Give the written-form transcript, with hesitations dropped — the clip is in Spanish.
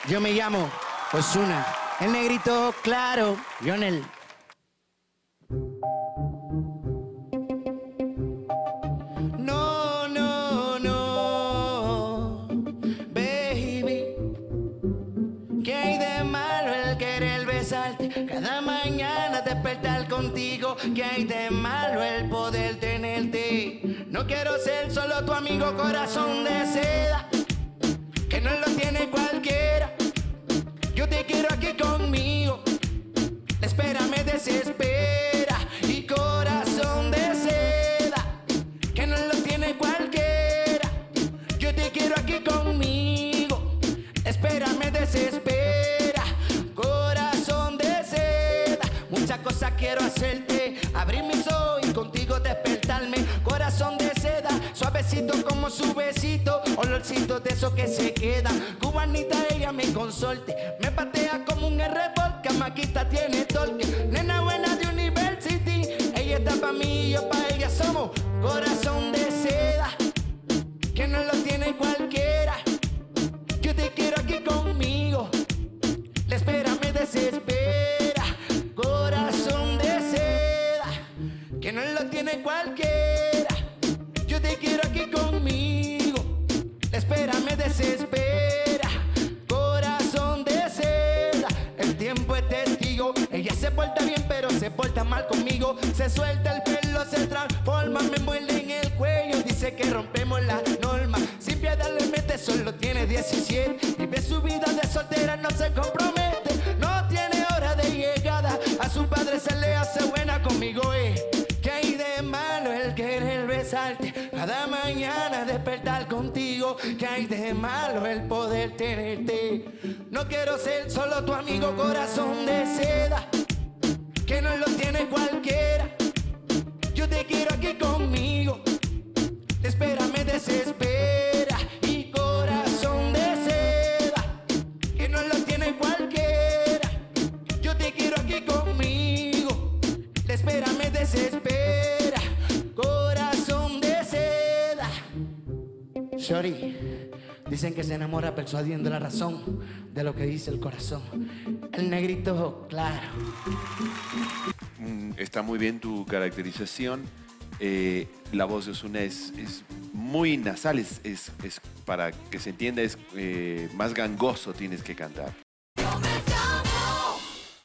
Yo me llamo Ozuna, el negrito claro, Lionel. No, no, no, baby. ¿Qué hay de malo el querer besarte? Cada mañana despertar contigo. ¿Qué hay de malo el poder tenerte? No quiero ser solo tu amigo corazón de seda, que no lo tiene cualquiera. Yo te quiero aquí conmigo. La espera me desespera. Y corazón de seda, que no lo tiene cualquiera. Yo te quiero aquí conmigo. La espera me desespera. Corazón de seda, muchas cosas quiero hacerte. Abrir mis ojos y contigo despertarme. Corazón de seda, suavecito como su besito. Olorcito de esos que se quedan. Cubanita, ella me consorte. Me patea como un R-Volca. Maquita tiene torque. Nena buena de University. Ella está pa' mí y yo pa' ella. Somos corazón de seda, que no lo tiene cualquiera. Yo te quiero aquí conmigo. La espera me desespera. Corazón de seda, que no lo tiene cualquiera. Yo te quiero aquí conmigo. La espera me desespera. Corazón de seda, el tiempo es testigo. Ella se porta bien pero se porta mal conmigo. Se suelta el pelo, se transforma, me muerde en el cuello. Dice que rompemos la norma. Sin piedad le mete, solo tiene 17. Vive su vida de soltera, no se compromete. No tiene hora de llegada. A su padre se le hace buena conmigo, ¿Qué hay de malo el querer besarte? Cada mañana despertar contigo. ¿Qué hay de malo el poder tenerte? No quiero ser solo tu amigo corazón de seda, que no lo tiene cualquiera. Yo te quiero aquí conmigo. La espera me desespera. Y corazón de seda, que no lo tiene cualquiera. Yo te quiero aquí conmigo. La espera me desespera. Corazón de seda. Shorty, dicen que se enamora persuadiendo la razón de lo que dice el corazón. El negrito claro. Está muy bien tu caracterización. La voz de Ozuna es muy nasal, es para que se entienda, es más gangoso tienes que cantar.